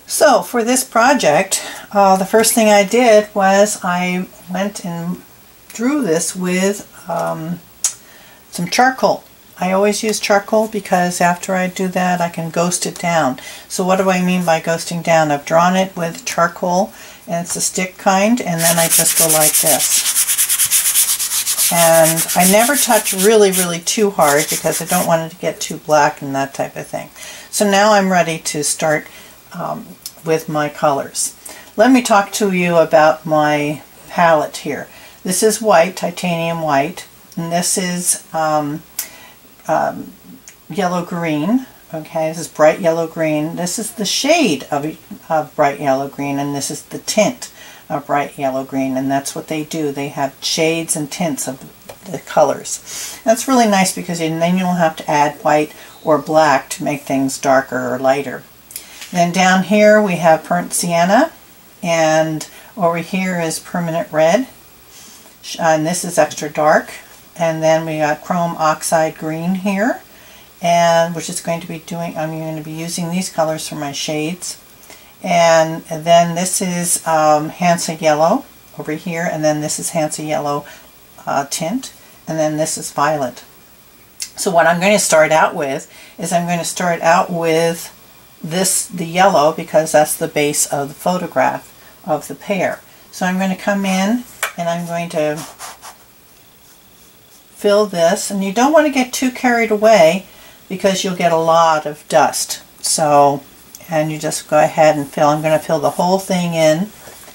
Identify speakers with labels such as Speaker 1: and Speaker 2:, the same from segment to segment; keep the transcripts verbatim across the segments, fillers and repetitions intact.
Speaker 1: So for this project, uh, the first thing I did was I went and drew this with um, some charcoal. I always use charcoal because after I do that I can ghost it down. So what do I mean by ghosting down? I've drawn it with charcoal, and it's a stick kind, and then I just go like this. And I never touch really, really too hard because I don't want it to get too black and that type of thing. So now I'm ready to start um, with my colors. Let me talk to you about my palette here. This is white, titanium white, and this is um, um, yellow-green. Okay, this is bright yellow-green. This is the shade of, of bright yellow-green, and this is the tint of bright yellow-green, and that's what they do. They have shades and tints of the colors. That's really nice because then you don't have to add white or black to make things darker or lighter. Then down here we have burnt sienna, and over here is permanent red, and this is extra dark. And then we got chrome oxide green here, and which is going to be doing, I'm going to be using these colors for my shades. And then this is um, Hansa yellow over here, and then this is Hansa yellow uh, tint, and then this is violet. So what I'm going to start out with is I'm going to start out with this, the yellow, because that's the base of the photograph of the pear. So I'm going to come in and I'm going to fill this, and you don't want to get too carried away because you'll get a lot of dust. So, and you just go ahead and fill. I'm going to fill the whole thing in,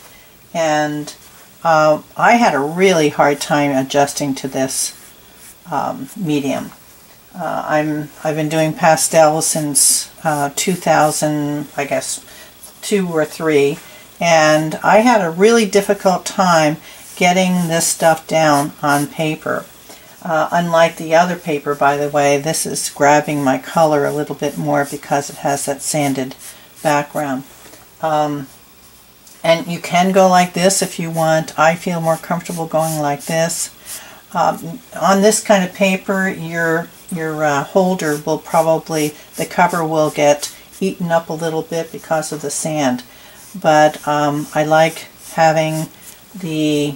Speaker 1: and uh, I had a really hard time adjusting to this um, medium. Uh, I'm I've been doing pastels since uh, two thousand, I guess, two or three, and I had a really difficult time getting this stuff down on paper. Uh, unlike the other paper, by the way, this is grabbing my color a little bit more because it has that sanded background. Um, and you can go like this if you want. I feel more comfortable going like this. Um, on this kind of paper, your your uh, holder will probably, the cover will get eaten up a little bit because of the sand. But um, I like having the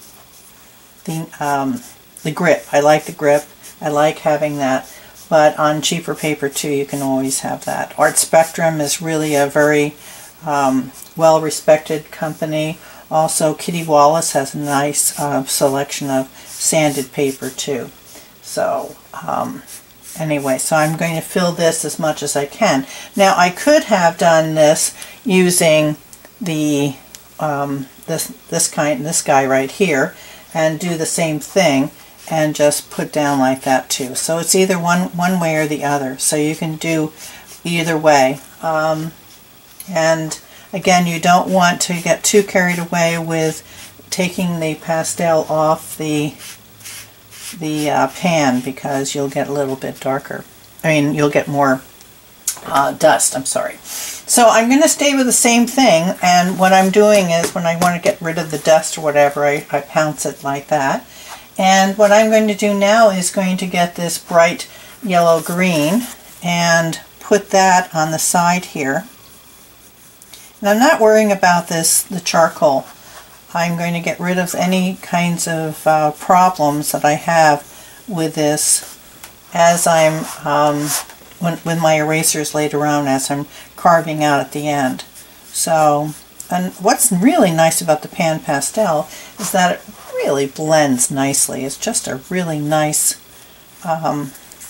Speaker 1: the um, the grip. I like the grip. I like having that. But on cheaper paper too, you can always have that. Art Spectrum is really a very um, well-respected company. Also, Kitty Wallace has a nice uh, selection of sanded paper too. So um, anyway, so I'm going to fill this as much as I can. Now I could have done this using the um, this this kind this guy right here and do the same thing and just put down like that too. So it's either one one way or the other. So you can do either way. Um, and again, you don't want to get too carried away with taking the pastel off the the uh, pan, because you'll get a little bit darker. I mean, you'll get more uh, dust, I'm sorry. So I'm going to stay with the same thing, and what I'm doing is when I want to get rid of the dust or whatever, I, I pounce it like that. And what I'm going to do now is going to get this bright yellow green and put that on the side here. And I'm not worrying about this, the charcoal. I'm going to get rid of any kinds of uh, problems that I have with this as I'm, um, when, with my erasers later on, as I'm carving out at the end. So, and what's really nice about the pan pastel is that it really blends nicely. It's just a really nice um,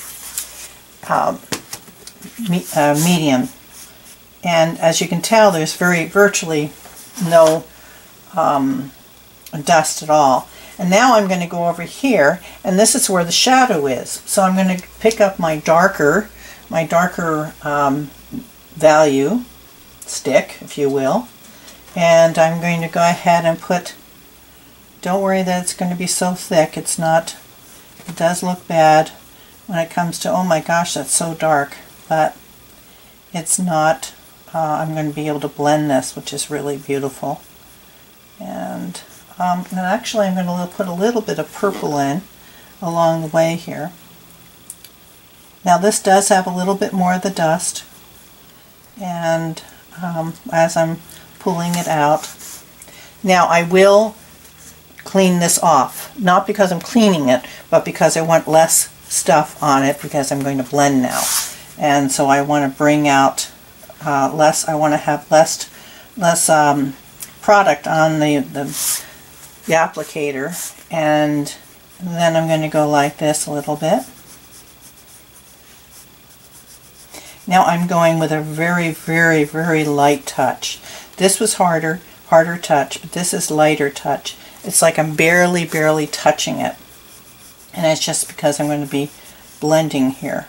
Speaker 1: uh, me, uh, medium. And as you can tell, there's very virtually no um, dust at all. And now I'm going to go over here, and this is where the shadow is. So I'm going to pick up my darker, my darker um, value stick, if you will, and I'm going to go ahead and put, don't worry that it's going to be so thick, it's not, it does look bad when it comes to, oh my gosh, that's so dark, but it's not. Uh, I'm going to be able to blend this, which is really beautiful. And, um, and actually I'm going to put a little bit of purple in along the way here. Now this does have a little bit more of the dust, and um, as I'm pulling it out. Now I will clean this off, not because I'm cleaning it, but because I want less stuff on it because I'm going to blend now. And so I want to bring out uh, less, I want to have less, less um, product on the, the, the applicator. And then I'm going to go like this a little bit. Now I'm going with a very, very, very light touch. This was harder, harder touch, but this is lighter touch. It's like I'm barely, barely touching it. And it's just because I'm going to be blending here.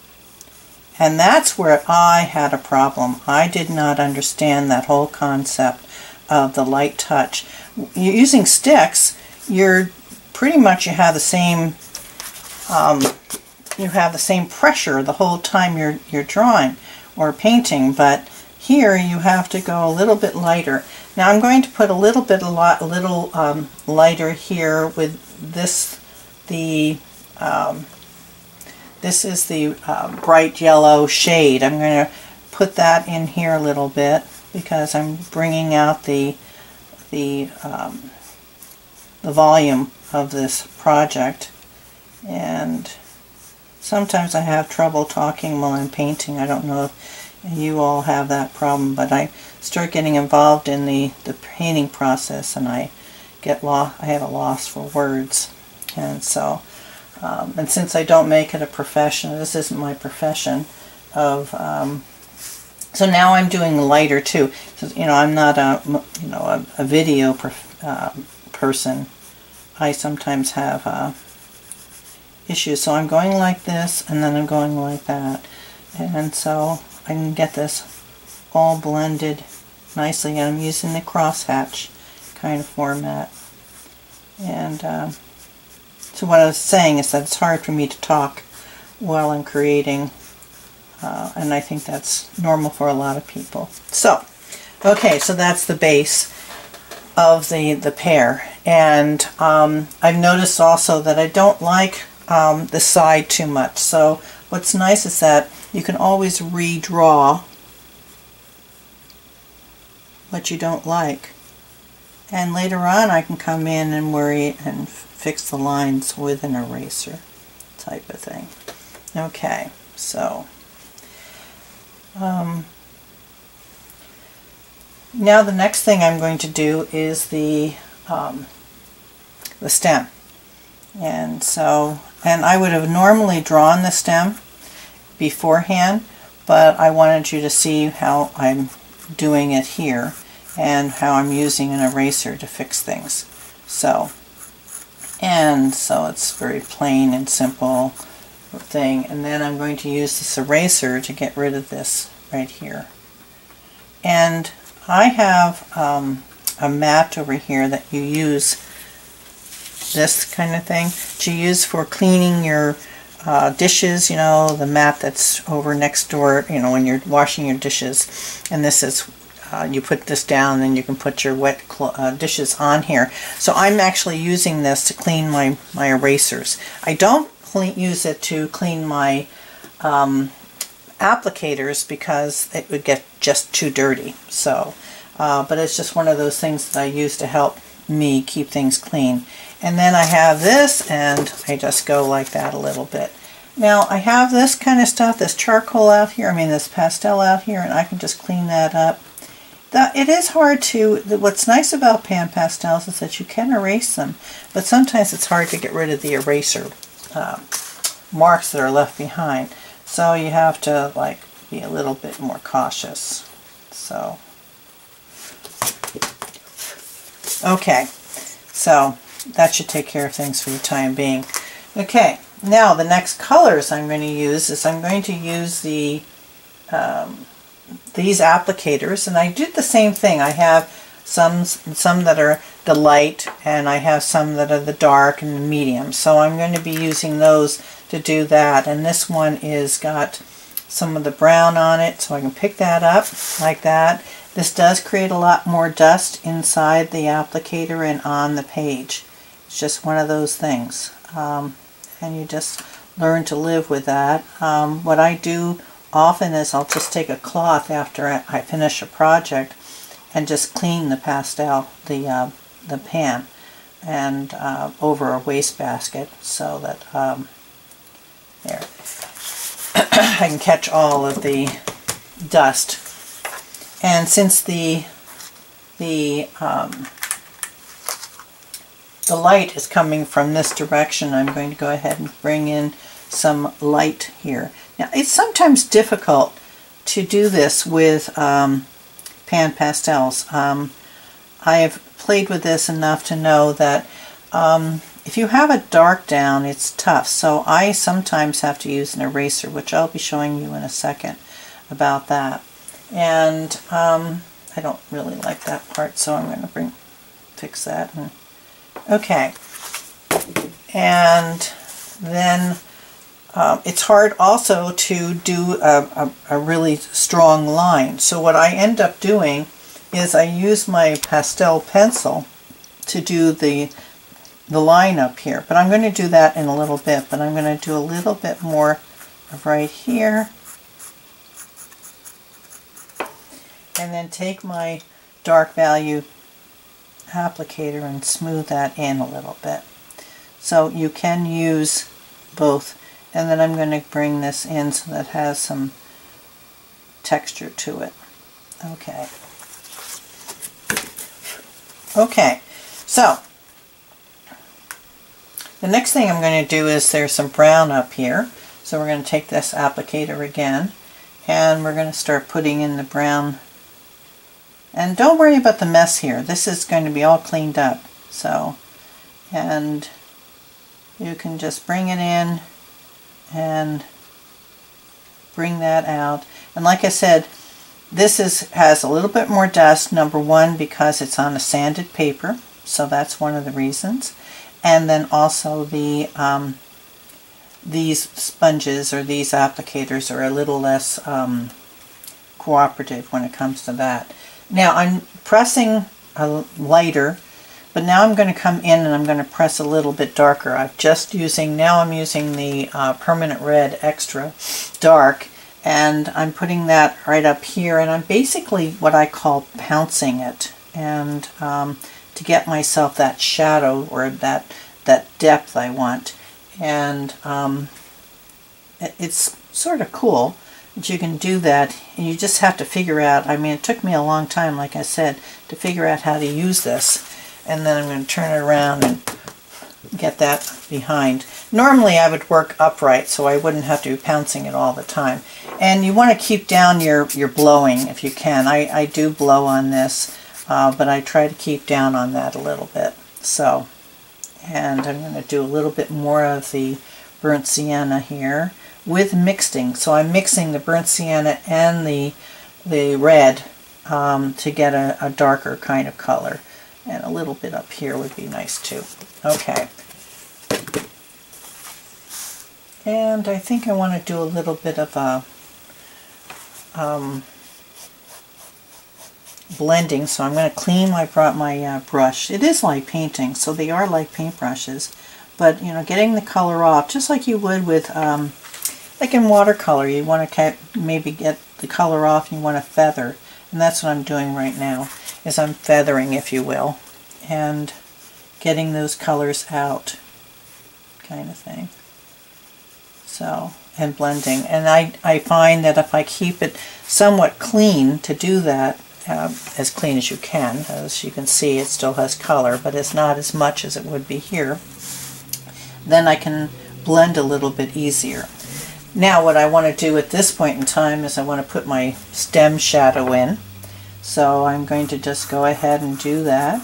Speaker 1: And that's where I had a problem. I did not understand that whole concept of the light touch. You're using sticks, you're pretty much, you have the same um, you have the same pressure the whole time you're you're drawing or painting, but here you have to go a little bit lighter. Now I'm going to put a little bit a lot a little um, lighter here with this the um, this is the uh, bright yellow shade. I'm going to put that in here a little bit because I'm bringing out the the um, the volume of this project. And sometimes I have trouble talking while I'm painting. I don't know if you all have that problem, but I start getting involved in the, the painting process and I get lost. I have a loss for words. And so, um, and since I don't make it a profession, this isn't my profession of, um, so now I'm doing lighter too. So, you know, I'm not a, you know, a, a video prof, uh, person. I sometimes have uh, issues. So I'm going like this and then I'm going like that. And so I can get this all blended nicely. And I'm using the crosshatch kind of format. And uh, so what I was saying is that it's hard for me to talk while I'm creating. Uh, and I think that's normal for a lot of people. So, okay, so that's the base of the, the pear. And um, I've noticed also that I don't like um, the side too much. So what's nice is that you can always redraw what you don't like. And later on I can come in and worry and fix the lines with an eraser type of thing. Okay, so um, now the next thing I'm going to do is the um, the stem. And so, and I would have normally drawn the stem beforehand, but I wanted you to see how I'm doing it here and how I'm using an eraser to fix things. So, and so it's very plain and simple thing. And then I'm going to use this eraser to get rid of this right here. And I have um, a mat over here that you use, this kind of thing, to use for cleaning your uh, dishes, you know, the mat that's over next door, you know, when you're washing your dishes. And this is, uh, you put this down and then you can put your wet uh, dishes on here. So I'm actually using this to clean my, my erasers. I don't clean, use it to clean my um, applicators because it would get just too dirty. So, uh, but it's just one of those things that I use to help me keep things clean. And then I have this, and I just go like that a little bit. Now I have this kind of stuff, this charcoal out here, I mean this pastel out here, and I can just clean that up. The, it is hard to, what's nice about pan pastels is that you can erase them, but sometimes it's hard to get rid of the eraser uh, marks that are left behind. So you have to like be a little bit more cautious. So, okay, so that should take care of things for the time being. Okay, now the next colors I'm going to use is I'm going to use the um, these applicators, and I did the same thing. I have some some that are the light, and I have some that are the dark and the medium. So I'm going to be using those to do that. And this one is got some of the brown on it, so I can pick that up like that. This does create a lot more dust inside the applicator and on the page. It's just one of those things. Um, and you just learn to live with that. Um, what I do often is I'll just take a cloth after I finish a project and just clean the pastel, the, uh, the pan, and uh, over a wastebasket so that um, there I can catch all of the dust. And since the the um, the light is coming from this direction, I'm going to go ahead and bring in some light here. Now, it's sometimes difficult to do this with um, pan pastels. Um, I've played with this enough to know that um, if you have a dark down, it's tough. So I sometimes have to use an eraser, which I'll be showing you in a second about that. And um, I don't really like that part, so I'm going to bring fix that. And, okay. And then um, it's hard also to do a, a, a really strong line. So what I end up doing is I use my pastel pencil to do the the line up here. But I'm going to do that in a little bit. But I'm going to do a little bit more of right here. And then take my dark value applicator and smooth that in a little bit. So you can use both. And then I'm going to bring this in so that it has some texture to it. Okay. Okay, so the next thing I'm going to do is there's some brown up here. So we're going to take this applicator again and we're going to start putting in the brown. And don't worry about the mess here. This is going to be all cleaned up. So, and you can just bring it in and bring that out. And like I said, this is has a little bit more dust, number one, because it's on a sanded paper. So that's one of the reasons. And then also the um, these sponges or these applicators are a little less um, cooperative when it comes to that. Now I'm pressing a lighter, but now I'm going to come in and I'm going to press a little bit darker. I'm just using, now I'm using the uh, Permanent Red Extra Dark, and I'm putting that right up here, and I'm basically what I call pouncing it, and um, to get myself that shadow or that, that depth I want. And um, it's sort of cool that you can do that, and you just have to figure out, I mean, it took me a long time, like I said, to figure out how to use this. And then I'm going to turn it around and get that behind. Normally I would work upright so I wouldn't have to be pouncing it all the time. And you want to keep down your, your blowing if you can. I, I do blow on this, uh, but I try to keep down on that a little bit. So, and I'm going to do a little bit more of the burnt sienna here with mixing. So I'm mixing the burnt sienna and the, the red um, to get a, a darker kind of color. And a little bit up here would be nice too. Okay. And I think I want to do a little bit of a um, blending. So I'm going to clean my, my uh, brush. It is like painting, so they are like paintbrushes. But, you know, getting the color off, just like you would with, um, like in watercolor, you want to maybe get the color off and you want to feather. And that's what I'm doing right now, is I'm feathering, if you will, and getting those colors out, kind of thing. So, and blending. And I, I find that if I keep it somewhat clean to do that, uh, as clean as you can, as you can see it still has color, but it's not as much as it would be here, then I can blend a little bit easier. Now what I want to do at this point in time is I want to put my stem shadow in. So I'm going to just go ahead and do that,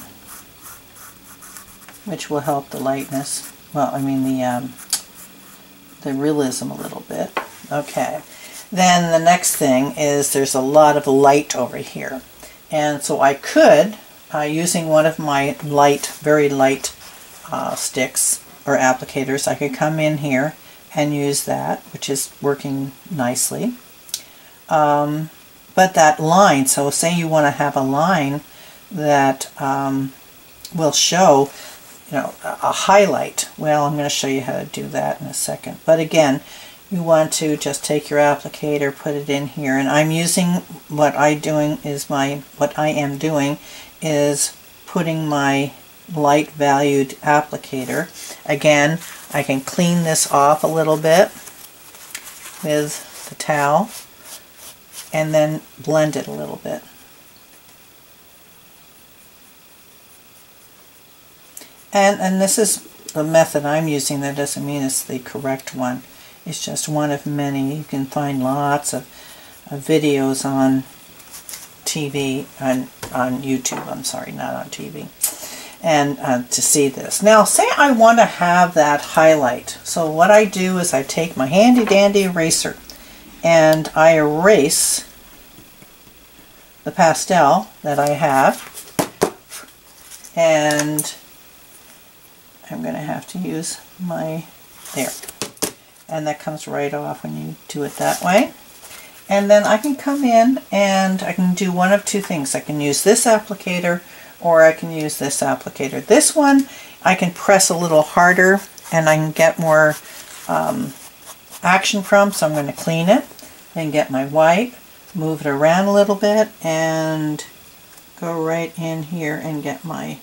Speaker 1: which will help the lightness, well, I mean the, um, the realism a little bit. Okay. Then the next thing is there's a lot of light over here. And so I could, uh, using one of my light, very light uh, sticks or applicators, I could come in here and use that, which is working nicely. Um, but that line, so say you want to have a line that um, will show, you know, a highlight. Well, I'm going to show you how to do that in a second. But again, you want to just take your applicator, put it in here, and I'm using what I doing is my what I am doing is putting my light valued applicator. Again, I can clean this off a little bit with the towel and then blend it a little bit. And, and this is the method I'm using. That doesn't mean it's the correct one. It's just one of many. You can find lots of, of videos on T V, on, on YouTube, I'm sorry, not on T V, and uh, to see this. Now, say I want to have that highlight. So what I do is I take my handy dandy eraser and I erase the pastel that I have, and I'm going to have to use my, there. And that comes right off when you do it that way. And then I can come in and I can do one of two things. I can use this applicator or I can use this applicator. This one I can press a little harder and I can get more um, action from, so I'm going to clean it and get my white, move it around a little bit, and go right in here and get my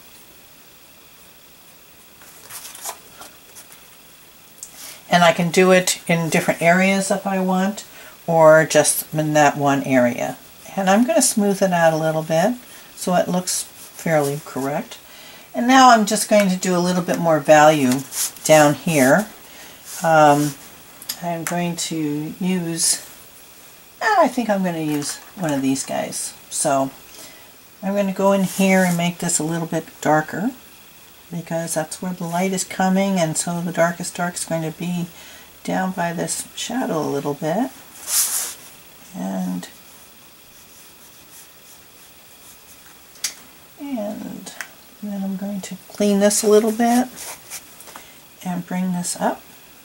Speaker 1: and I can do it in different areas if I want, or just in that one area. And I'm going to smooth it out a little bit so it looks fairly correct. And now I'm just going to do a little bit more value down here. Um, I'm going to use, I think I'm going to use one of these guys. So I'm going to go in here and make this a little bit darker, because that's where the light is coming, and so the darkest dark is going to be down by this shadow a little bit. And and then I'm going to clean this a little bit and bring this up.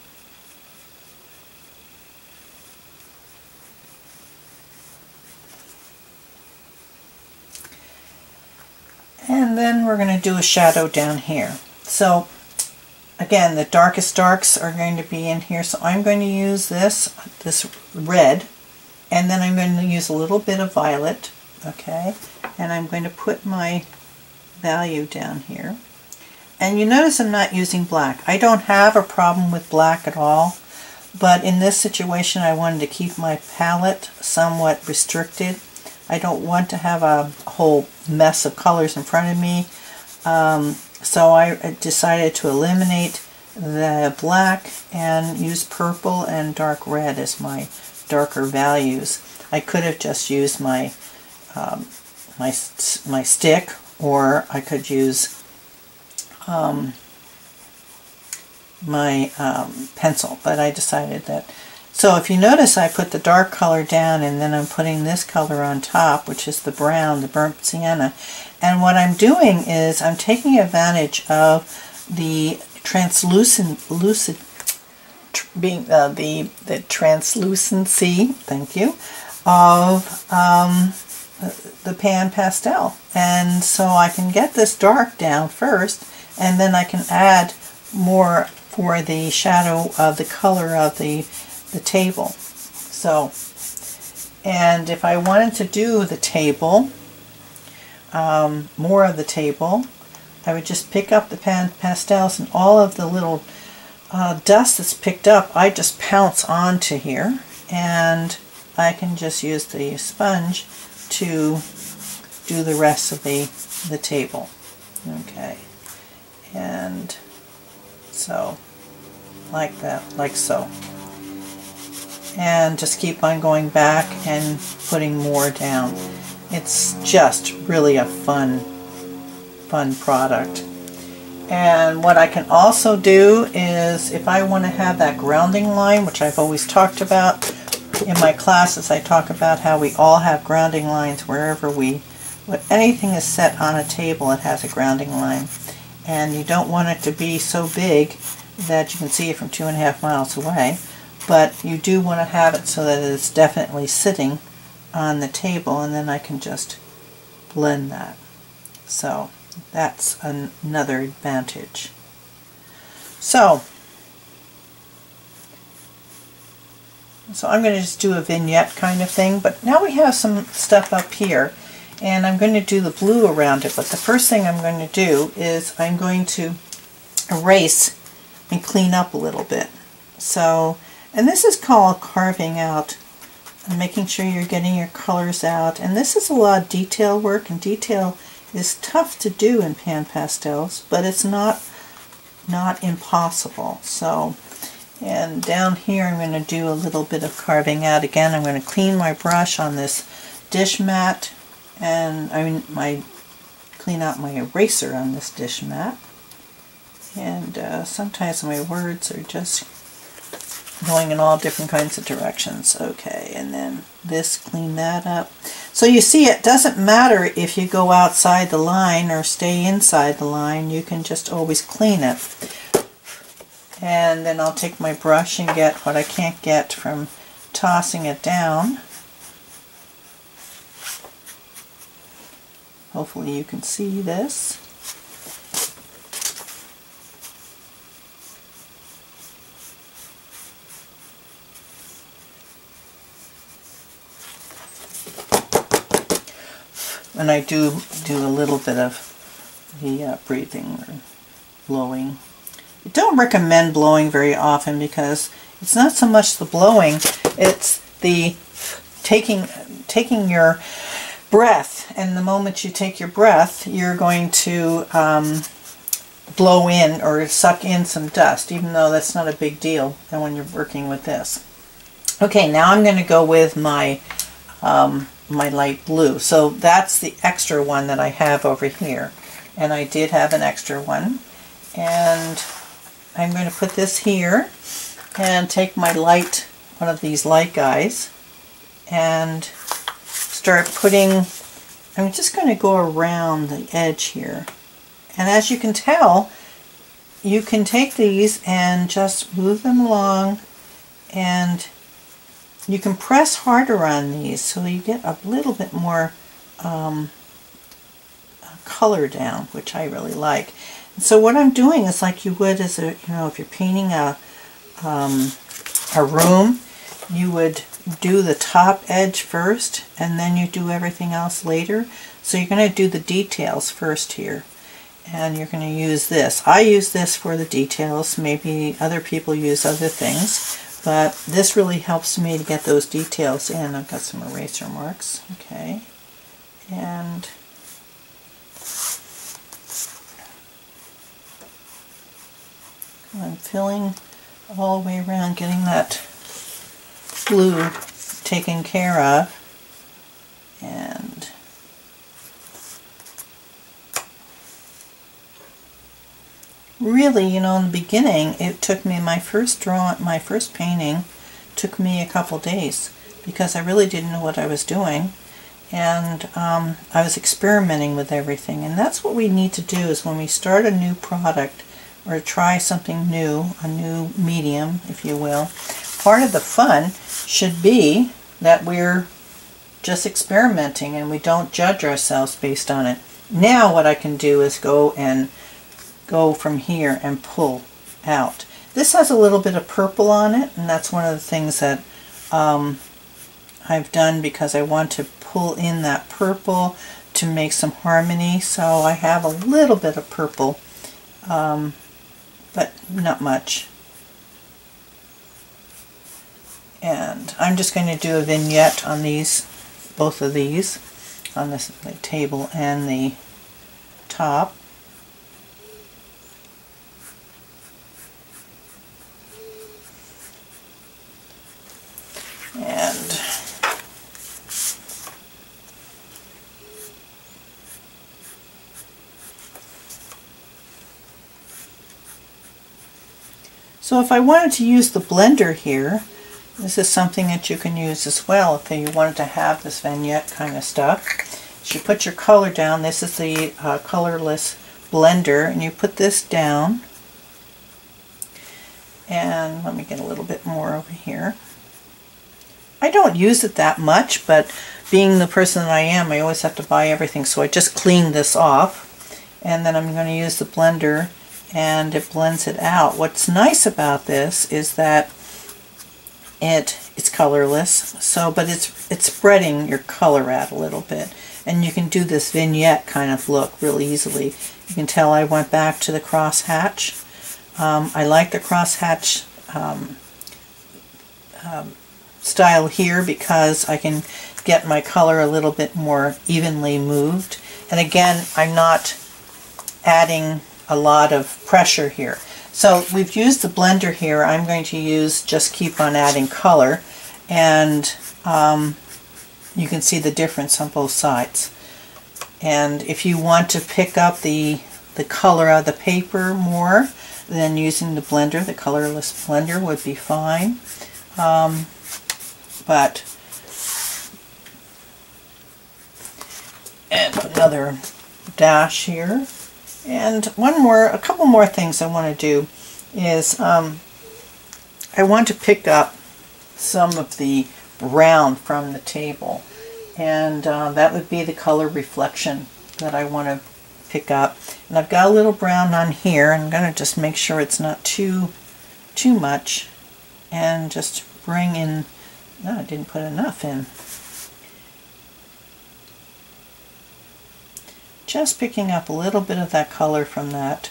Speaker 1: And then we're going to do a shadow down here. So again, the darkest darks are going to be in here. So I'm going to use this, this red, and then I'm going to use a little bit of violet, okay? And I'm going to put my value down here. And you notice I'm not using black. I don't have a problem with black at all, but in this situation I wanted to keep my palette somewhat restricted. I don't want to have a whole mess of colors in front of me, um, so I decided to eliminate the black and use purple and dark red as my darker values. I could have just used my um, my my stick, or I could use um, my um, pencil, but I decided that. So if you notice, I put the dark color down and then I'm putting this color on top, which is the brown, the burnt sienna. And what I'm doing is I'm taking advantage of the translucent, lucid, tr being uh, the the translucency, thank you, of um, the pan pastel. And so I can get this dark down first, and then I can add more for the shadow of the color of the the table. So, and if I wanted to do the table, um, more of the table, I would just pick up the pan pastels, and all of the little uh, dust that's picked up, I just pounce onto here, and I can just use the sponge to do the rest of the, the table. Okay, and so, like that, like so. And just keep on going back and putting more down. It's just really a fun, fun product. And what I can also do is, if I want to have that grounding line, which I've always talked about in my classes, I talk about how we all have grounding lines wherever we, when anything is set on a table, it has a grounding line. And you don't want it to be so big that you can see it from two and a half miles away. But you do want to have it so that it's definitely sitting on the table, and then I can just blend that. So that's an another advantage. So So I'm going to just do a vignette kind of thing, but now we have some stuff up here, and I'm going to do the blue around it. But the first thing I'm going to do is I'm going to erase and clean up a little bit. So, and this is called carving out and making sure you're getting your colors out. And this is a lot of detail work, and detail is tough to do in pan pastels, but it's not not impossible. So, and down here I'm going to do a little bit of carving out again. I'm going to clean my brush on this dish mat, and I mean my clean out my eraser on this dish mat. And uh, sometimes my words are just going in all different kinds of directions. Okay, and then this, clean that up. So you see, it doesn't matter if you go outside the line or stay inside the line. You can just always clean it. And then I'll take my brush and get what I can't get from tossing it down. Hopefully you can see this. And I do do a little bit of the uh, breathing or blowing. I don't recommend blowing very often because it's not so much the blowing, it's the taking taking your breath. And the moment you take your breath, you're going to um, blow in or suck in some dust, even though that's not a big deal and when you're working with this. Okay, now I'm going to go with my um, my light blue. So that's the extra one that I have over here. And I did have an extra one. And I'm going to put this here and take my light, one of these light guys, and start putting, I'm just going to go around the edge here. And as you can tell, you can take these and just move them along, and you can press harder on these so you get a little bit more um, color down, which I really like. And so what I'm doing is like you would as a, you know, if you're painting a, um, a room, you would do the top edge first and then you do everything else later. So you're going to do the details first here. And you're going to use this. I use this for the details. Maybe other people use other things. But this really helps me to get those details in. I've got some eraser marks. Okay. And I'm filling all the way around, getting that blue taken care of. And really, you know, in the beginning, it took me, my first draw, my first painting took me a couple days because I really didn't know what I was doing, and um, I was experimenting with everything. And that's what we need to do is when we start a new product or try something new, a new medium, if you will, part of the fun should be that we're just experimenting and we don't judge ourselves based on it. Now what I can do is go and go from here and pull out. This has a little bit of purple on it, and that's one of the things that um, I've done because I want to pull in that purple to make some harmony. So I have a little bit of purple, um, but not much. And I'm just going to do a vignette on these, both of these, on this the table and the top. And so if I wanted to use the blender here, this is something that you can use as well if you wanted to have this vignette kind of stuff. So you put your color down. This is the uh, colorless blender, and you put this down. And let me get a little bit more over here. I don't use it that much, but being the person that I am, I always have to buy everything, so I just clean this off. And then I'm going to use the blender, and it blends it out. What's nice about this is that it it's colorless. So, but it's it's spreading your color out a little bit, and you can do this vignette kind of look real easily. You can tell I went back to the crosshatch. Um, I like the crosshatch um, um, style here because I can get my color a little bit more evenly moved. And again, I'm not adding a lot of pressure here. So we've used the blender here. I'm going to use just keep on adding color, and um, you can see the difference on both sides. And if you want to pick up the the color of the paper more, then using the blender, the colorless blender, would be fine. Um, but and another dash here. And one more, a couple more things I want to do is um, I want to pick up some of the brown from the table, and uh, that would be the color reflection that I want to pick up. And I've got a little brown on here, and I'm going to just make sure it's not too too much, and just bring in, no, I didn't put enough in. Just picking up a little bit of that color from that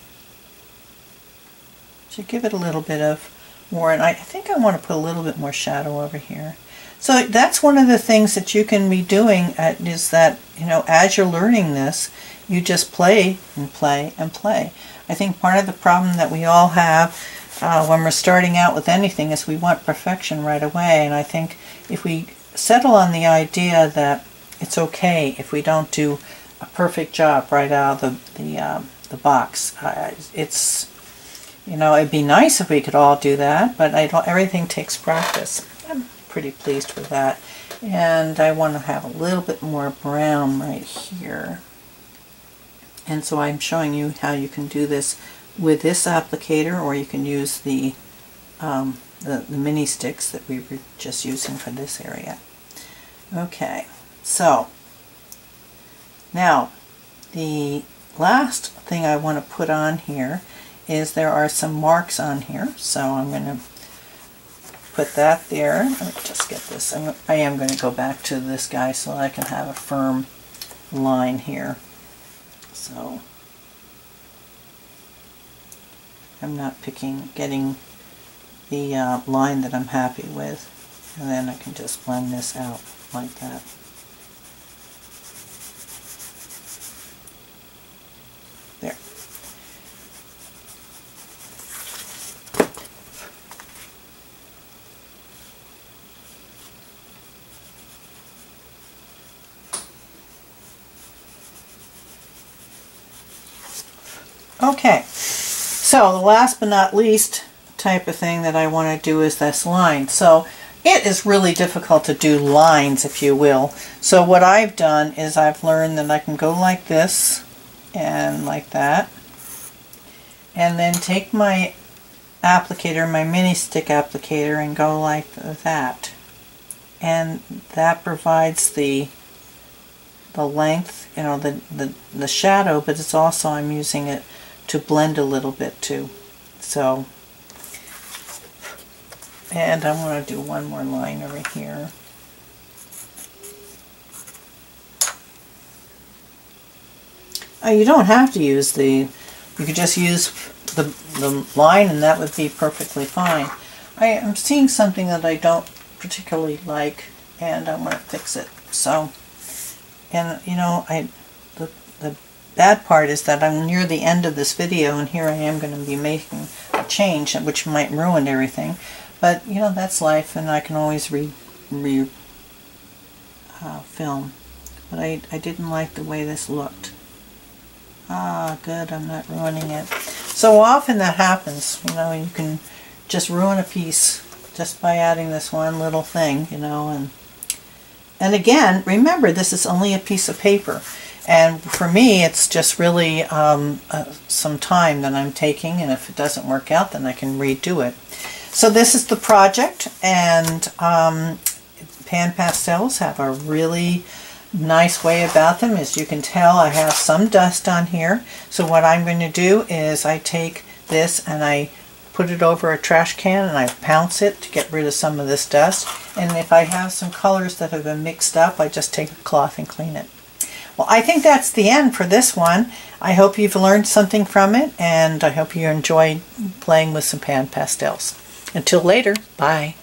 Speaker 1: to give it a little bit of more, and I think I want to put a little bit more shadow over here. So that's one of the things that you can be doing at, is that, you know, as you're learning this, you just play and play and play. I think part of the problem that we all have uh, when we're starting out with anything is we want perfection right away, and I think if we settle on the idea that it's okay if we don't do a perfect job right out of the the, um, the box. Uh, it's, you know, it'd be nice if we could all do that, but I don't, everything takes practice. I'm pretty pleased with that. And I want to have a little bit more brown right here. And so I'm showing you how you can do this with this applicator, or you can use the, um, the, the mini sticks that we were just using for this area. Okay, so now, the last thing I want to put on here is there are some marks on here, so I'm going to put that there. Let me just get this. I'm, I am going to go back to this guy so I can have a firm line here. So I'm not picking, getting the uh, line that I'm happy with, and then I can just blend this out like that. There. Okay, so the last but not least type of thing that I want to do is this line. So it is really difficult to do lines, if you will. So what I've done is I've learned that I can go like this and like that, and then take my applicator, my mini stick applicator, and go like that, and that provides the the length, you know, the, the the shadow, but it's also, I'm using it to blend a little bit too. So, and I want to do one more line over here. Uh, you don't have to use the, you could just use the, the line and that would be perfectly fine. I am seeing something that I don't particularly like, and I want to fix it. So, and you know, I the, the bad part is that I'm near the end of this video, and here I am going to be making a change which might ruin everything. But you know, that's life, and I can always re, re uh, film. But I, I didn't like the way this looked. Ah, good, I'm not ruining it. So often that happens, you know, you can just ruin a piece just by adding this one little thing, you know, and and again, remember, this is only a piece of paper, and for me it's just really um, uh, some time that I'm taking, and if it doesn't work out, then I can redo it. So this is the project, and um, Pan Pastels have a really nice way about them. As you can tell, I have some dust on here, so what I'm going to do is I take this and I put put it over a trash can and I pounce it to get rid of some of this dust. And if I have some colors that have been mixed up, I just take a cloth and clean it. Well, I think that's the end for this one. I hope you've learned something from it, and I hope you enjoy playing with some pan pastels. Until later, bye.